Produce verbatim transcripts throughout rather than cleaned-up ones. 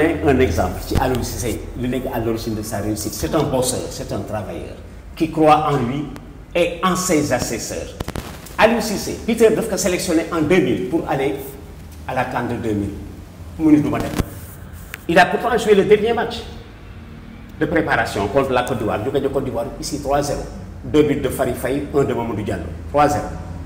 donner un exemple ci Aliou Cissé li nekk à l'origine de sa réussite. C'est un bosseur, c'est un travailleur qui croit en lui et en ses assesseurs. Aliou Cissé Peter daf ko sélectionné en deux mille pour aller à la CAN de deux mille mu ni du ma dem. Il a pourtant joué le dernier match de préparation contre la Côte d'Ivoire ñu gagné Côte d'Ivoire ici trois zéro. Deux buts de Fary Faye, un de Mamadou Diallo, trois zéro.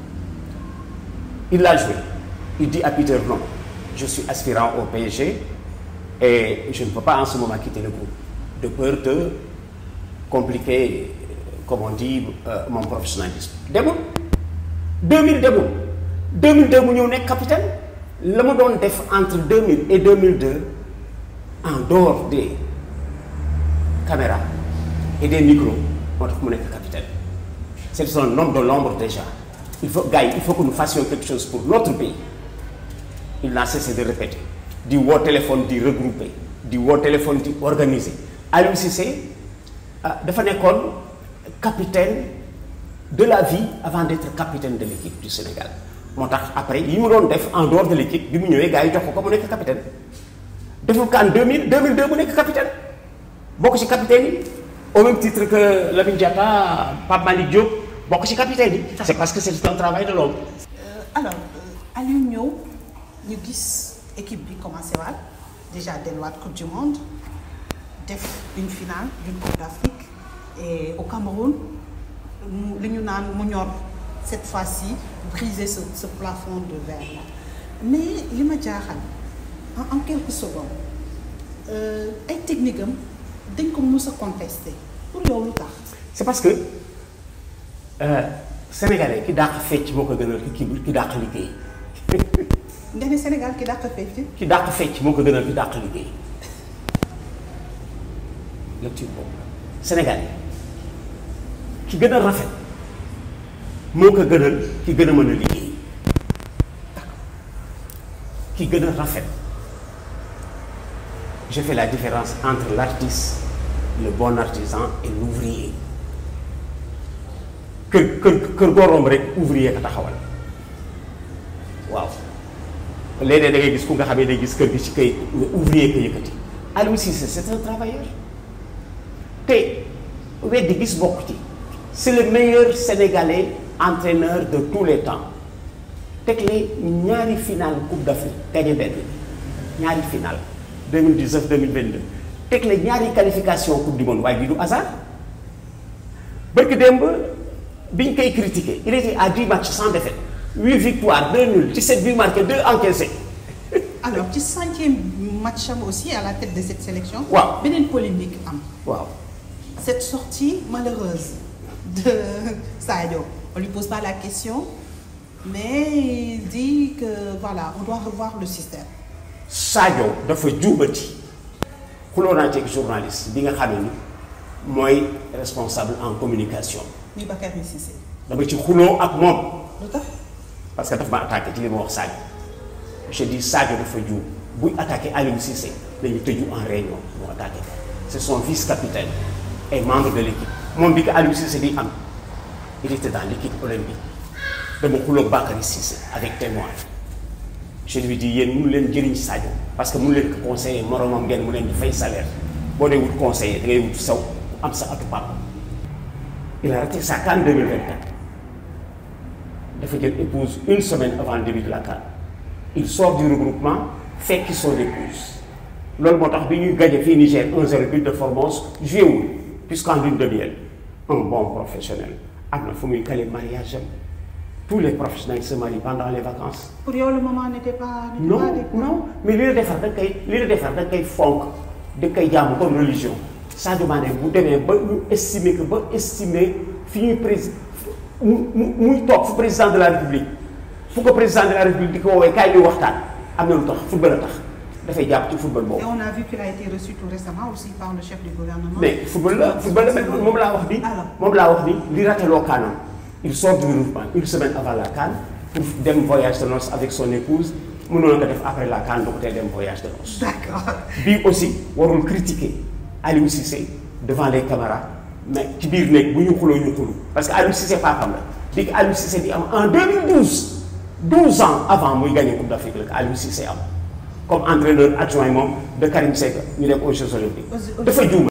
Il l'a joué. Il dit à Peter non, je suis aspirant au P S G et je ne peux pas en ce moment quitter le groupe de peur de compliquer, comme on dit, euh, mon professionnalisme. Demul deux mille demul deux mille deux mu ñëw nekk capitaine la ma doon def entre deux mille et deux mille deux en dehors des caméras et des micros moo tax mu nekk capitaine. C'est un homme de l'ombre déjà. Il faut gars yi il faut que nous fassions quelque chose pour notre pays. Il n'a cessé de répéter di woo téléphone di regrouper di woo téléphone di organiser. Aliou Cissé dafa nekkoon capitaine de la vie avant d'être capitaine de l'équipe du Sénégal moo tax après yi mu doon def en dehors de l'équipe bi mu ñëwee gars yi jox ko ko mu nekk capitaine deful CAN deux mille deux mille deux mu nekk capitaine bokk ci capitaine yi au même titre que Lamine Diatta, Pape Malick Diop bokk ci capitaine yi. C'est parce que c'est un travail de l'homme. Euh, alors euh, Aliou ñëw ñu gis équipe bi commencé waat déjà delluwaat coupe du monde def une finale d'une coupe d'Afrique et au Cameroun mu li ñu naan mu ñor cette fois-ci briser ce ce plafond de verre là mais li ma jaaxal en en quelques secondes ay technique am dañ ko mës a contester pour yow lu tax. C'est parce que euh, sénégalais ki dàq fecc moo ko gënal ki ki dàq liggéey. nga ne Sénégal ki dàq fecc. ki dàq fecc moo ko gënal ki dàq liggéey lecture boobu sénégalais ki gën a rafet moo ko gënal ki gën a mën a liggéey ki gën a rafet. Je fais la différence entre l'artiste, le bon artisan et l'ouvrier. kër kër kër goo romb rek ouvrier ka taxawal waaw léeg-léeg da ngay gis ku nga xamee day gis kër gi ci kay ouvrier ka yëkkati. Aliou Cissé c'est un travailleur te weddi gis bokk ci c'est le meilleur sénégalais entraîneur de tous les temps teg le ñaari finale coupe d'Afrique gagné benn ñaari finale deux mille dix-neuf deux mille vingt-deux teg la ñaari qualification coupe du monde waaye bii du hasard barki démb biñ koy critiquer il était à dix matchs sans défaite huit victoires deux nuls dix-sept buts marqués deux encaissés. alors ci centième match am aussi à la tête de cette sélection. waaw beneen polémique am. waaw cette sortie malheureuse de Sadio on lui pose pas la question mais il dit que voilà on doit revoir le système. Sadio dafa juubati xuloo naa ci journaliste bi nga xam ne ni mooy responsable en communication. muy Bakary Cissé. dama ci xuloo ak moom. lu tax parce que daf ma attaqué ci li ma wax Sadio je dis Sadio dafa juum buy attaqué Aliou Cissé dañu tëju en réunion mu attaqué ko c'est son vice-capitaine et membre de l'équipe moom bi ko Aliou Cissé di am il était dans l'équipe olympique dama xuloo Bakary Cissé avec témoin. Je lui dis yéen mënu leen jëriñ Sadio parce que mënu leen ko conseiller moromam ngeen mu leen di fay salaire boo dee wut conseiller da ngay wut saw am sa atu papa. Il a raté sa CAN deux mille vingt-quatre dafa jël épouse une semaine avant le début de la CAN il sort du regroupement fekki son épouse loolu moo tax bi ñuy gagné fii Niger un zéro but de Formose joué wul puisqu'en lune de miel un bon professionnel am na fu muy kale mariage am. Tous les professionnels se marient pendant les vacances. Pour yow le moment n'était pas. n'était non pas adéquat. non mais li la defar da nga koy li la defar da nga koy fonk da nga koy jaamu comme religion Sadio Mané bu demee ba ñu estimer que ba estimer fi ñuy prési mu mu muy toog fu président de la république fu ko président de la république di ko woowee kaay ñuy waxtaan am na lu tax football a tax dafay jàpp ci football boobu. Et on a vu qu'il a été reçu tout récemment aussi par le chef du gouvernement. mais football la football la mais moom laa wax ni. moom laa wax ni li rateloo kaanam. Il sort du regroupement une semaine avant la CAN pour dem voyage de noces avec son épouse mënoon nga def après la CAN donc tey dem voyage de noces. D'accord. Bii aussi warul critiquer Aliou Cissé devant les caméras mais ci biir néeg bu ñu xuloo ñu xulu parce que Aliou Cissé papam la bi Aliou Cissé di am en deux mille douze douze ans avant muy gagné Coupe d'Afrique la Aliou Cissé am comme entraîneur adjoint moom de Karim Seck ñu dem aux Jeux olympiques dafa juum